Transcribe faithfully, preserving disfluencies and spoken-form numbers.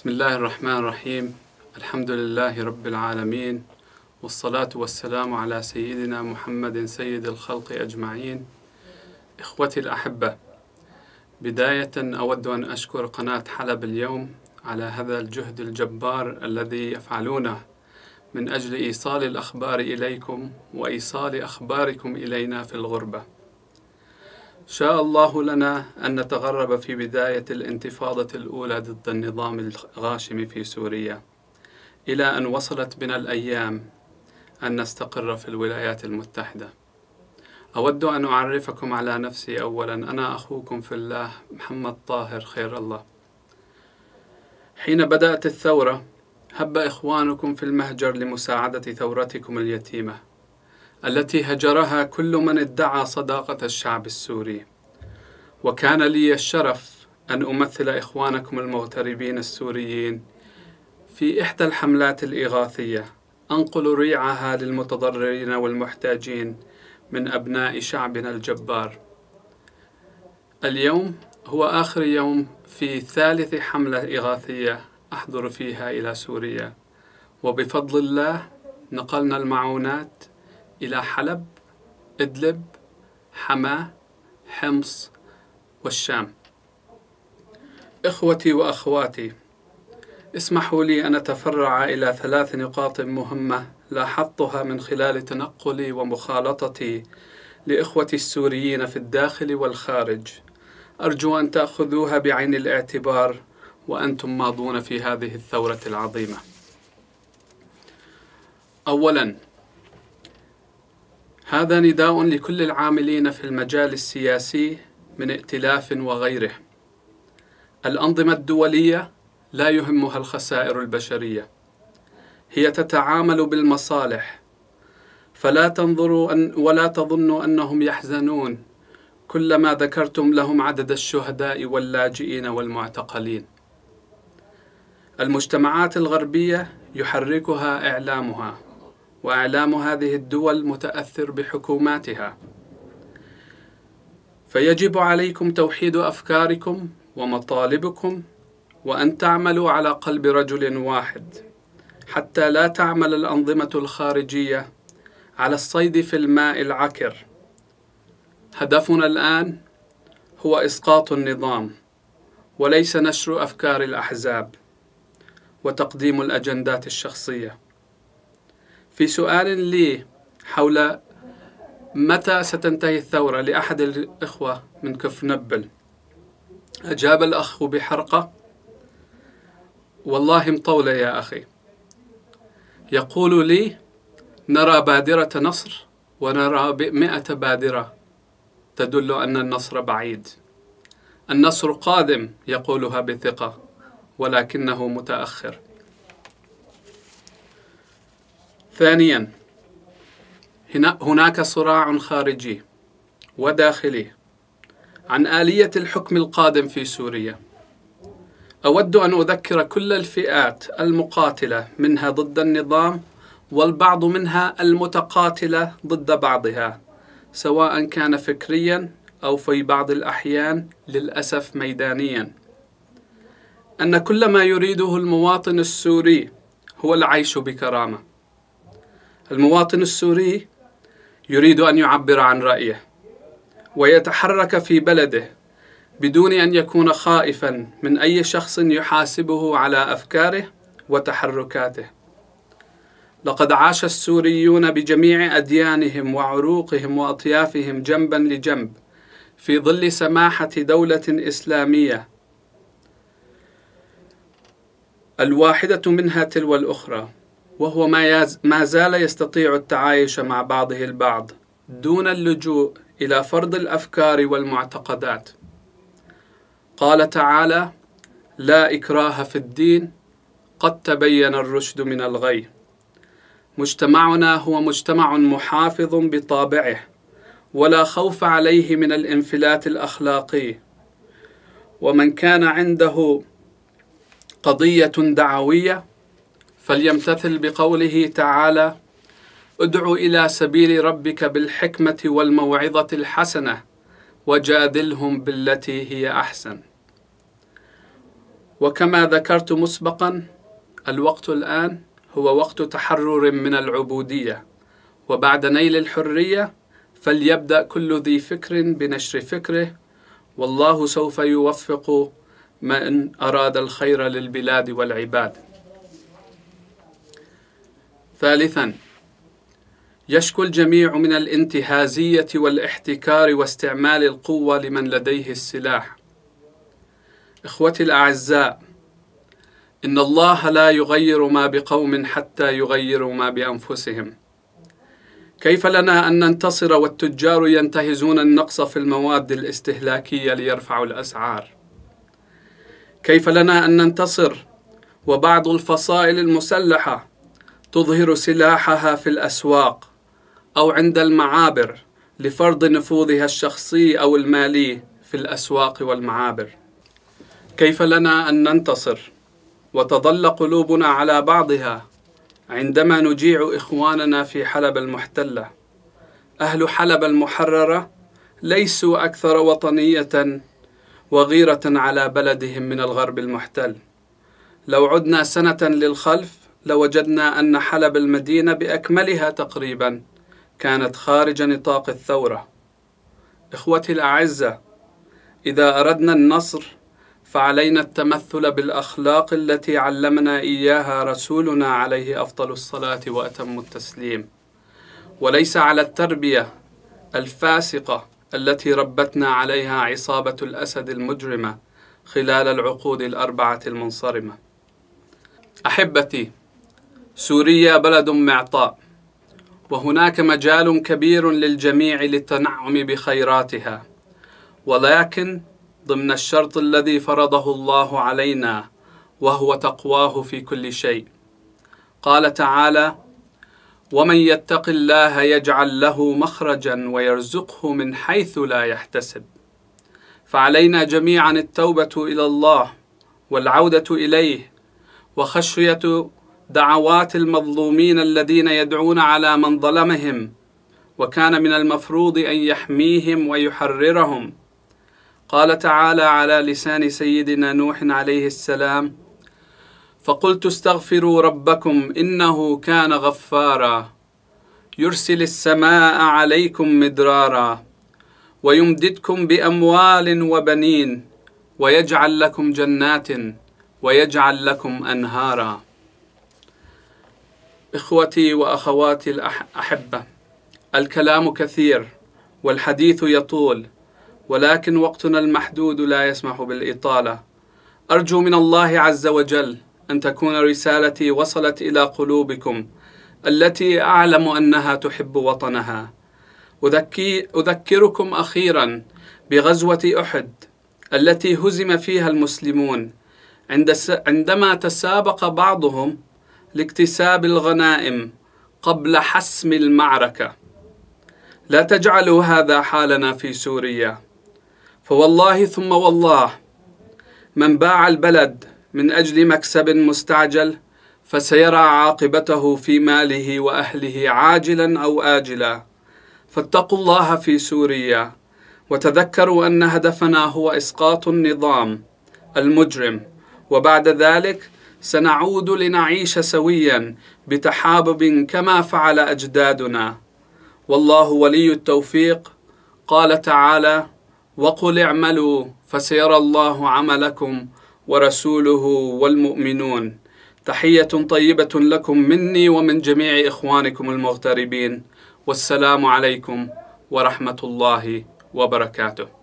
بسم الله الرحمن الرحيم. الحمد لله رب العالمين، والصلاة والسلام على سيدنا محمد سيد الخلق أجمعين. إخوتي الأحبة، بداية أود أن أشكر قناة حلب اليوم على هذا الجهد الجبار الذي يفعلونه من أجل إيصال الأخبار إليكم وإيصال أخباركم إلينا في الغربة. شاء الله لنا أن نتغرب في بداية الانتفاضة الأولى ضد النظام الغاشم في سوريا، إلى أن وصلت بنا الأيام أن نستقر في الولايات المتحدة. أود أن أعرفكم على نفسي أولا. أنا أخوكم في الله محمد طاهر خير الله. حين بدأت الثورة هب إخوانكم في المهجر لمساعدة ثورتكم اليتيمة التي هجرها كل من ادعى صداقة الشعب السوري، وكان لي الشرف أن أمثل إخوانكم المغتربين السوريين في إحدى الحملات الإغاثية أنقل ريعها للمتضررين والمحتاجين من أبناء شعبنا الجبار. اليوم هو آخر يوم في ثالث حملة إغاثية أحضر فيها إلى سوريا، وبفضل الله نقلنا المعونات إلى حلب، إدلب، حماة، حمص والشام. إخوتي وأخواتي، اسمحوا لي أن أتفرع إلى ثلاث نقاط مهمة لاحظتها من خلال تنقلي ومخالطتي لإخوتي السوريين في الداخل والخارج. أرجو أن تأخذوها بعين الاعتبار وأنتم ماضون في هذه الثورة العظيمة. أولاً، هذا نداء لكل العاملين في المجال السياسي من ائتلاف وغيره. الأنظمة الدولية لا يهمها الخسائر البشرية، هي تتعامل بالمصالح، فلا تنظروا أن ولا تظنوا أنهم يحزنون كلما ذكرتم لهم عدد الشهداء واللاجئين والمعتقلين. المجتمعات الغربية يحركها إعلامها، وإعلام هذه الدول متأثر بحكوماتها، فيجب عليكم توحيد أفكاركم ومطالبكم وأن تعملوا على قلب رجل واحد، حتى لا تعمل الأنظمة الخارجية على الصيد في الماء العكر. هدفنا الآن هو إسقاط النظام، وليس نشر أفكار الأحزاب وتقديم الأجندات الشخصية. في سؤال لي حول متى ستنتهي الثورة لأحد الإخوة من كفر نبل، أجاب الأخ بحرقة: والله مطولة يا أخي. يقول لي: نرى بادرة نصر ونرى مئة بادرة تدل أن النصر بعيد. النصر قادم، يقولها بثقة، ولكنه متأخر. ثانياً، هناك صراع خارجي وداخلي عن آلية الحكم القادم في سوريا. أود أن أذكر كل الفئات المقاتلة منها ضد النظام، والبعض منها المتقاتلة ضد بعضها، سواء كان فكرياً أو في بعض الأحيان للأسف ميدانياً، أن كل ما يريده المواطن السوري هو العيش بكرامة. المواطن السوري يريد أن يعبر عن رأيه ويتحرك في بلده بدون أن يكون خائفاً من أي شخص يحاسبه على أفكاره وتحركاته. لقد عاش السوريون بجميع أديانهم وعروقهم وأطيافهم جنباً لجنب في ظل سماحة دولة إسلامية، الواحدة منها تلو الأخرى، وهو ما زال يستطيع التعايش مع بعضه البعض دون اللجوء إلى فرض الأفكار والمعتقدات. قال تعالى: لا إكراه في الدين، قد تبين الرشد من الغي. مجتمعنا هو مجتمع محافظ بطابعه، ولا خوف عليه من الانفلات الأخلاقي. ومن كان عنده قضية دعوية فليمتثل بقوله تعالى: ادع إلى سبيل ربك بالحكمة والموعظة الحسنة وجادلهم بالتي هي أحسن. وكما ذكرت مسبقا، الوقت الآن هو وقت تحرر من العبودية، وبعد نيل الحرية فليبدأ كل ذي فكر بنشر فكره، والله سوف يوفق من أراد الخير للبلاد والعباد. ثالثا، يشكو الجميع من الانتهازية والاحتكار واستعمال القوة لمن لديه السلاح. إخوتي الأعزاء، إن الله لا يغير ما بقوم حتى يغيروا ما بأنفسهم. كيف لنا أن ننتصر والتجار ينتهزون النقص في المواد الاستهلاكية ليرفعوا الأسعار؟ كيف لنا أن ننتصر وبعض الفصائل المسلحة تظهر سلاحها في الأسواق أو عند المعابر لفرض نفوذها الشخصي أو المالي في الأسواق والمعابر؟ كيف لنا أن ننتصر وتظل قلوبنا على بعضها عندما نجيع إخواننا في حلب المحتلة؟ أهل حلب المحررة ليسوا أكثر وطنية وغيرة على بلدهم من الغرب المحتل. لو عدنا سنة للخلف لوجدنا أن حلب المدينة بأكملها تقريبا كانت خارج نطاق الثورة. إخوتي الأعزة، إذا أردنا النصر فعلينا التمثل بالأخلاق التي علمنا إياها رسولنا عليه أفضل الصلاة وأتم التسليم، وليس على التربية الفاسقة التي ربتنا عليها عصابة الأسد المجرمة خلال العقود الأربعة المنصرمة. أحبتي، سوريا بلد معطاء، وهناك مجال كبير للجميع للتنعم بخيراتها، ولكن ضمن الشرط الذي فرضه الله علينا، وهو تقواه في كل شيء. قال تعالى: ومن يتق الله يجعل له مخرجا ويرزقه من حيث لا يحتسب. فعلينا جميعا التوبة إلى الله والعودة إليه، وخشية دعوات المظلومين الذين يدعون على من ظلمهم، وكان من المفروض أن يحميهم ويحررهم. قال تعالى على لسان سيدنا نوح عليه السلام: فقلت استغفروا ربكم إنه كان غفارا يرسل السماء عليكم مدرارا ويمددكم بأموال وبنين ويجعل لكم جنات ويجعل لكم أنهارا. إخوتي وأخواتي الأحبة، الكلام كثير والحديث يطول، ولكن وقتنا المحدود لا يسمح بالإطالة. أرجو من الله عز وجل أن تكون رسالتي وصلت إلى قلوبكم التي أعلم أنها تحب وطنها. أذكركم أخيرا بغزوة أحد التي هزم فيها المسلمون عندما تسابق بعضهم لاكتساب الغنائم قبل حسم المعركة. لا تجعلوا هذا حالنا في سوريا، فوالله ثم والله من باع البلد من أجل مكسب مستعجل فسيرى عاقبته في ماله وأهله عاجلا أو آجلا. فاتقوا الله في سوريا، وتذكروا أن هدفنا هو إسقاط النظام المجرم، وبعد ذلك سنعود لنعيش سويا بتحابب كما فعل أجدادنا. والله ولي التوفيق. قال تعالى: وقل اعملوا فسيرى الله عملكم ورسوله والمؤمنون. تحية طيبة لكم مني ومن جميع إخوانكم المغتربين، والسلام عليكم ورحمة الله وبركاته.